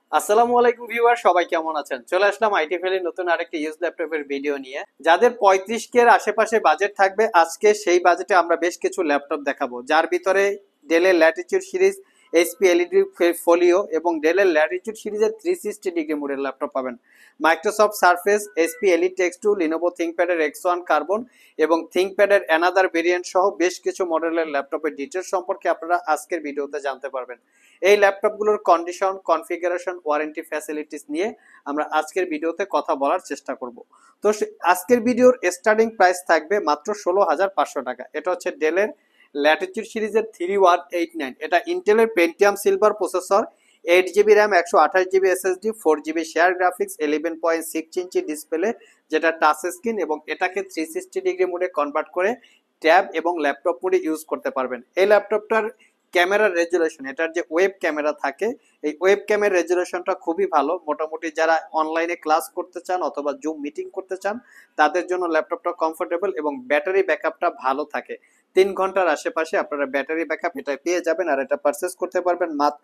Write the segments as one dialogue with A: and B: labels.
A: আসসালামু আলাইকুম ভিউয়ার, সবাই কেমন আছেন? চলে আসলাম আইটি ভ্যালির নতুন আরেকটি ইউজ ল্যাপটপের ভিডিও নিয়ে। যাদের 35 কে এর আশেপাশে বাজেট থাকবে, আজকে সেই বাজেটে আমরা বেশ কিছু ল্যাপটপ দেখাবো, যার ভিতরে ডেলের latitude series, HP LED folio এবং ডেলের ল্যাটিটিউড সিরিজের 360 ডিগ্রি মোডের ল্যাপটপ পাবেন। মাইক্রোসফট সারফেস, এইচপি এলিট এক্স2, লিনোভো থিংকপ্যাডের এক্স1 কার্বন এবং থিংকপ্যাডের অ্যানাদার ভেরিয়েন্ট সহ বেশ কিছু মডেলের ল্যাপটপের ডিটেলস সম্পর্কে আপনারা আজকের ভিডিওতে জানতে পারবেন। এই ল্যাপটপগুলোর কন্ডিশন, কনফিগারেশন, ওয়ারেন্টি ফ্যাসিলিটিস নিয়ে আমরা আজকের ভিডিওতে কথা বলার চেষ্টা করব। তো আজকের ভিডিওর স্টার্টিং প্রাইস থাকবে মাত্র 16,500 টাকা। এটা হচ্ছে ডেলের ল্যাটিটিউড সিরিজের 3189। এটা ইন্টেলের Pentium silver processor, 8 GB RAM, 128 GB SSD, 4 GB share graphics, 11.6 inch display যেটা টাচ স্ক্রিন, এবং এটাকে 360 ডিগ্রি মোডে কনভার্ট করে ট্যাব এবং ল্যাপটপ মোডে ইউজ করতে পারবেন। এই ল্যাপটপটার ক্যামেরার রেজুলেশন, এটার যে ওয়েব ক্যামেরা থাকে, এই ওয়েব ক্যামেরার রেজুলেশনটা খুবই ভালো। মোটামুটি যারা অনলাইনে ক্লাস করতে চান অথবা জুম মিটিং করতে চান তাদের জন্য ল্যাপটপটা কমফোর্টেবল, এবং ব্যাটারি ব্যাকআপটা ভালো থাকে। 3 ঘন্টার আশেপাশে আপনারা ব্যাটারি ব্যাকআপ এটা পেয়ে যাবেন, আর এটা পারচেস করতে পারবেন মাত্র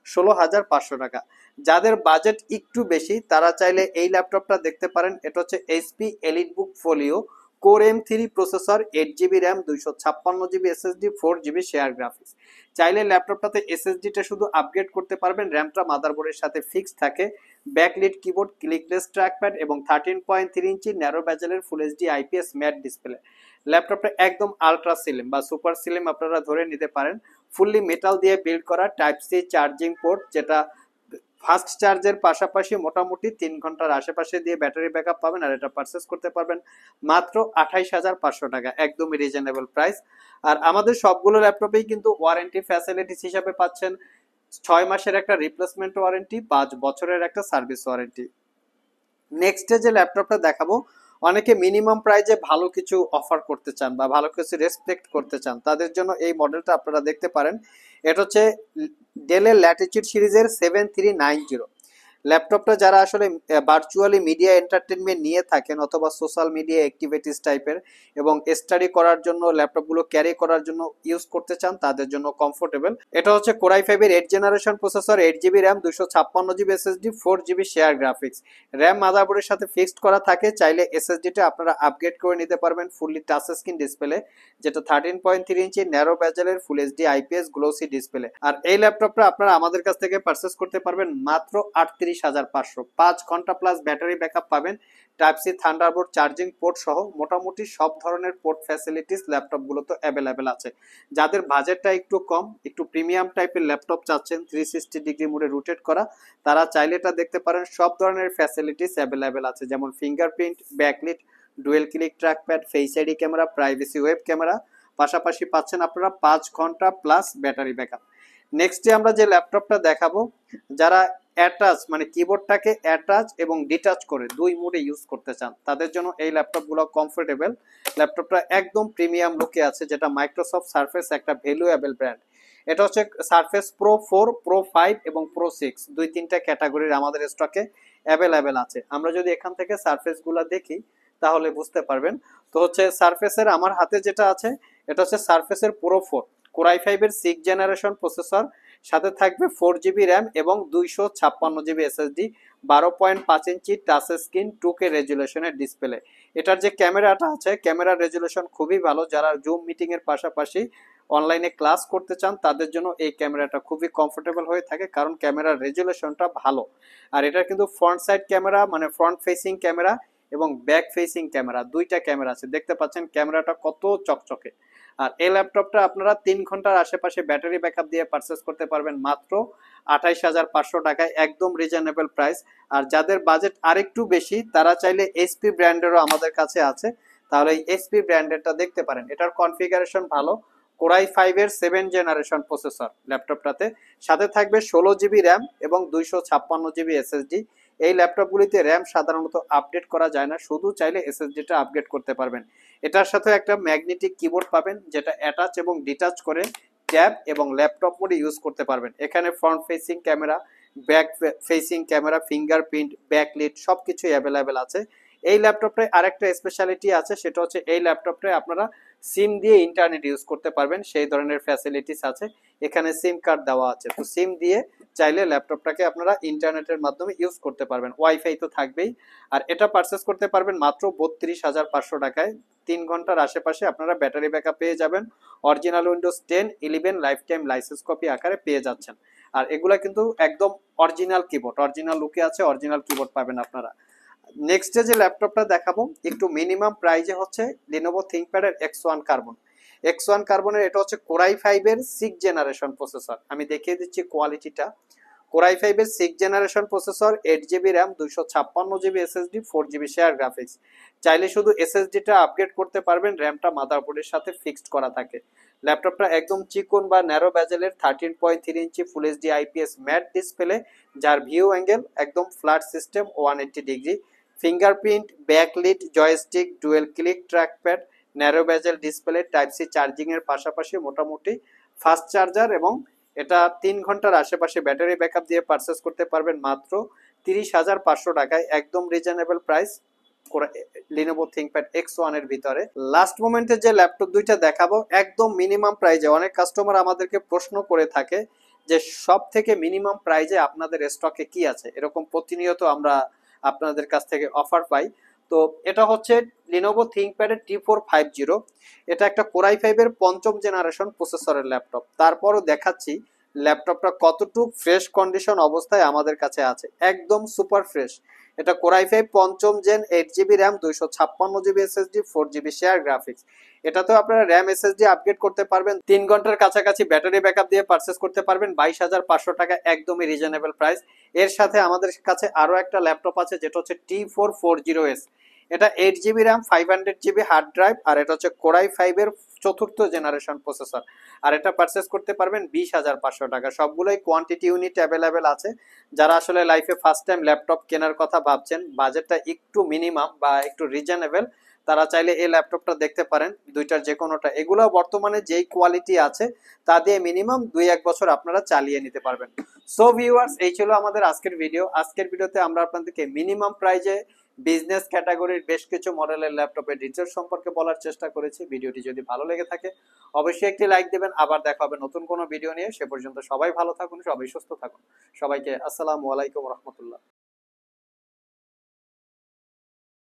A: 16,500 টাকা। যাদের বাজেট একটু বেশি তারা চাইলে এই ল্যাপটপটা দেখতে পারেন। এটা হচ্ছে এইচপি এলিটবুক ফোলিও, কোর এম3 processor, 8 GB RAM, 256 GB SSD, 4 GB share graphics. চাইলে ল্যাপটপটাতে এসএসডিটা শুধু আপগ্রেড করতে পারবেন, র্যামটা মাদারবোর্ডের সাথে ফিক্স থাকে। ব্যাকলিট কিবোর্ড, ক্লিকলেস ট্র্যাকপ্যাড এবং 13.3 ইঞ্চি ন্যারো ব্যাজেলের full HD IPS matte display. ল্যাপটপটা একদম আলট্রা স্লিম বা সুপার স্লিম আপনারা ধরে নিতে পারেন। ফুললি মেটাল দিয়ে বিল্ড করা, টাইপ সি চার্জিং পোর্ট, যেটা ফাস্ট চার্জের পাশাপাশি মোটামুটি 3 ঘন্টার আশেপাশে দিয়ে ব্যাটারি ব্যাকআপ পাবেন, আর এটা পারচেস করতে পারবেন মাত্র 28,500 টাকা, একদমই রিজনেবল প্রাইস। আর আমাদের সবগুলো ল্যাপটপেই কিন্তু ওয়ারেন্টি ফ্যাসিলিটিস হিসাবে পাচ্ছেন 6 মাসের একটা রিপ্লেসমেন্ট ওয়ারেন্টি, 5 বছরের একটা সার্ভিস ওয়ারেন্টি। নেক্সটে যে ল্যাপটপটা দেখাবো, অনেকে মিনিমাম প্রাইজে ভালো কিছু অফার করতে চান বা ভালো কিছু রেসপেক্ট করতে চান, তাদের জন্য এই মডেলটা আপনারা দেখতে পারেন। এটা হচ্ছে ডেলের ল্যাটিটিউড সিরিজের 7390। ল্যাপটপটা যারা আসলে ভার্চুয়ালি মিডিয়া এন্টারটেনমেন্ট নিয়ে থাকেন অথবা সোশ্যাল মিডিয়া অ্যাক্টিভিটিস টাইপের এবং স্টাডি করার জন্য ল্যাপটপগুলো ক্যারি করার জন্য ইউজ করতে চান, তাদের জন্য কমফোর্টেবল। এটা হচ্ছে কোরাই ফাইভের 8 generation processor, 8 GB RAM, 256 GB SSD, 4 GB share graphics. RAM মাদারবোর্ডের সাথে ফিক্সড করা থাকে, চাইলে এসএসডিটা আপনারা আপগ্রেড করে নিতে পারবেন। ফুললি টাচ স্ক্রিন ডিসপ্লে, যেটা 13.3 ইঞ্চি ন্যারো ব্যাজেলের full HD IPS glossy display. আর এই ল্যাপটপটা আপনারা আমাদের কাছ থেকে পারচেস করতে পারবেন মাত্র 38,500। 5 ঘন্টা প্লাস ব্যাটারি ব্যাকআপ পাবেন, type C thunderbolt charging port সহ মোটামুটি সব ধরনের পোর্ট ফ্যাসিলিটিস ল্যাপটপগুলো তো অ্যাভেলেবেল আছে। যাদের বাজেটটা একটু কম, একটু প্রিমিয়াম টাইপের ল্যাপটপ চাচ্ছেন 360 ডিগ্রি মোডে রোটেট করা, তারা চাইলে এটা দেখতে পারেন। সব ধরনের ফ্যাসিলিটিস অ্যাভেলেবেল আছে, যেমন fingerprint, backlit, dual click trackpad, face ID camera, privacy web camera, পাশাপাশি পাচ্ছেন আপনারা 5 ঘন্টা প্লাস ব্যাটারি ব্যাকআপ। নেক্সটে আমরা যে ল্যাপটপটা দেখাবো, যারা অ্যাটাচ মানে কিবোর্ডটাকে অ্যাটাচ এবং ডিটাচ করে দুই মোডে ইউজ করতে চান, তাদের জন্য এই ল্যাপটপগুলো কমফোর্টেবল। ল্যাপটপটা একদম প্রিমিয়াম লুকে আছে, যেটা মাইক্রোসফট সারফেস একটা ভ্যালুয়েবল ব্র্যান্ড। এটা হচ্ছে সারফেস প্রো 4, প্রো 5 এবং প্রো 6, 2-3টা ক্যাটাগরির আমাদের স্টকে অ্যাভেলেবেল আছে। আমরা যদি এখান থেকে সারফেসগুলো দেখি তাহলে বুঝতে পারবেন। তো হচ্ছে সারফেসের আমার হাতে যেটা আছে, এটা হচ্ছে সারফেসের প্রো 4, কোরাই ফাইভের 6 জেনারেশন প্রসেসর, সাথে থাকবে 4 জিবি র্যাম এবং 256 GB SSD, 12.5 inch touch screen, 2K রেজুলেশনের ডিসপ্লে। এটার যে ক্যামেরাটা আছে, ক্যামেরার রেজুলেশন খুবই ভালো। যারা জুম মিটিং এর পাশাপাশি অনলাইনে ক্লাস করতে চান তাদের জন্য এই ক্যামেরাটা খুবই কমফোর্টেবল হয়ে থাকে, কারণ ক্যামেরার রেজুলেশনটা ভালো। আর এটা কিন্তু ফ্রন্ট সাইড ক্যামেরা, মানে ফ্রন্ট ফেসিং ক্যামেরা এবং ব্যাক ফেসিং ক্যামেরা, দুইটা ক্যামেরা আছে। দেখতে পাচ্ছেন ক্যামেরাটা কত চকচকে। আর এই ল্যাপটপটা আপনারা 3 ঘন্টার আশেপাশে ব্যাটারি ব্যাকআপ দিয়ে পারচেস করতে পারবেন মাত্র 28,500 টাকায়, একদম রিজনেবল প্রাইস। আর যাদের বাজেট আরেকটু বেশি তারা চাইলে এইচপি ব্র্যান্ডেরও আমাদের কাছে আছে, তাহলে এই এইচপি ব্র্যান্ডেরটা দেখতে পারেন। এটার কনফিগারেশন ভালো, কোরাই 5-এর 7 জেনারেশন প্রসেসর ল্যাপটপটাতে, সাথে থাকবে 16 জিবি র্যাম এবং 256 জিবি এসএসডি। এই ল্যাপটপগুলিতে র্যাম সাধারণত আপডেট করা যায় না, শুধু চাইলে এসএসডিটা আপগ্রেড করতে পারবেন। এটার সাথে একটা ম্যাগনেটিক কিবোর্ড পাবেন, যেটা অ্যাটাচ এবং ডিটাচ করে ট্যাব এবং ল্যাপটপ মোডে ইউজ করতে পারবেন। এখানে front facing camera, back facing camera, fingerprint, backlit সবকিছুই অ্যাভেলেবেল আছে। এই ল্যাপটপটায় আরেকটা স্পেশালিটি আছে, সেটা হচ্ছে এই ল্যাপটপটায় আপনারা সিম দিয়ে ইন্টারনেট ইউজ করতে পারবেন, সেই ধরনের ফ্যাসিলিটিস আছে। এখানে সিম কার্ড দেওয়া আছে, তো সিম দিয়ে চাইলে ল্যাপটপটাকে আপনারা ইন্টারনেটের মাধ্যমে ইউজ করতে পারবেন, ওয়াইফাই তো থাকবেই। আর এটা পারচেস করতে পারবেন মাত্র 32,500 টাকায়। 3 ঘন্টার আশেপাশে আপনারা ব্যাটারি ব্যাকআপ পেয়ে যাবেন, original Windows 10, 11 lifetime licence copy আকারে পেয়ে যাচ্ছেন। আর এগুলা কিন্তু একদম অরিজিনাল কিবোর্ড, অরিজিনাল লুকে আছে, অরিজিনাল কিবোর্ড পাবেন আপনারা। নেক্সট যে ল্যাপটপটা দেখাবো একটু মিনিমাম প্রাইজে হচ্ছে Lenovo ThinkPad এর X1 কার্বন। X1 কার্বনের এটা হচ্ছে Core i5 এর 6th জেনারেশন প্রসেসর। আমি দেখিয়ে দিচ্ছি কোয়ালিটিটা। Core i5 এর 6th generation processor, 8GB RAM, 256GB SSD, 4GB share graphics. চাইলে শুধু SSD-টা আপগ্রেড করতে পারবেন, র্যামটা মাদারবোর্ডের সাথে ফিক্সড করা থাকে। ল্যাপটপটা একদম চিকন বা ন্যারো বেজেলের 13.3 inch full HD IPS matte display, যার ভিউ অ্যাঙ্গেল একদম flat system 180 degree, fingerprint, backlit, joystick, dual click trackpad, narrow bezel display, type C charging এর পাশাপাশি মোটামুটি ফাস্ট চার্জার, এবং এটা 3 ঘন্টার আশেপাশে ব্যাটারি ব্যাকআপ দিয়ে পারচেস করতে পারবেন মাত্র 30,500 টাকায়, একদম reasonable price Lenovo ThinkPad X1 এর ভিতরে। লাস্ট মোমেন্টে যে ল্যাপটপ দুইটা দেখাবো একদম মিনিমাম প্রাইজে, অনেক কাস্টমার আমাদেরকে প্রশ্ন করে থাকে যে সব থেকে মিনিমাম প্রাইজে আপনাদের স্টকে কি আছে, এরকম প্রতিনিয়ত আমরা আপনাদের কাছ থেকে অফার পাই। তো এটা হচ্ছে Lenovo ThinkPad এর T450। এটা একটা Core i5 এর 5ম জেনারেশন প্রসেসরের ল্যাপটপ। তারপরও দেখাচ্ছি ল্যাপটপটা কতটুক ফ্রেশ কন্ডিশন অবস্থায় আমাদের কাছে আছে, একদম সুপার ফ্রেশ। এটা Core i5 5ম gen, 8GB RAM, 256GB SSD, 4GB share graphics. এটাতেও আপনারা র্যাম এসএসডি আপগ্রেড করতে পারবেন, 3 ঘন্টার কাছাকাছি ব্যাটারি ব্যাকআপ দিয়ে পারচেস করতে পারবেন 22,500 টাকা, একদমই রিজনেবল প্রাইস। এর সাথে আমাদের কাছে আরো একটা ল্যাপটপ আছে যেটা হচ্ছে T440S। এটা 8GB RAM, 500GB hard drive, আর এটা হচ্ছে Core i5 এর 4th জেনারেশন প্রসেসর। আর এটা পারচেস করতে পারবেন 20,500 টাকা। সবগুলোই কোয়ান্টিটি ইউনিট অ্যাভেলেবেল আছে। যারা আসলে লাইফে ফার্স্ট টাইম ল্যাপটপ কেনার কথা ভাবছেন, বাজেটটা একটু মিনিমাম বা একটু রিজনেবল, তারা চাইলে এই ল্যাপটপটা দেখতে পারেন, দুইটার যে কোনোটা। এগুলো বর্তমানে যেই কোয়ালিটি আছে তা দিয়ে মিনিমাম 2-1 বছর আপনারা চালিয়ে নিতে পারবেন। সো ভিউয়ার্স, এই ছিল আমাদের আজকের ভিডিও। আজকের ভিডিওতে আমরা আপনাদেরকে মিনিমাম প্রাইজে বিজনেস ক্যাটাগরির বেশ কিছু মডেলের ল্যাপটপের ডিটেলস সম্পর্কে বলার চেষ্টা করেছি। ভিডিওটি যদি ভালো লেগে থাকে অবশ্যই একটি লাইক দেবেন। আবার দেখা হবে নতুন কোনো ভিডিও নিয়ে। সে পর্যন্ত সবাই ভালো থাকুন, সবাই সুস্থ থাকুন। সবাইকে আসসালামু আলাইকুম রহমতুল্লাহ।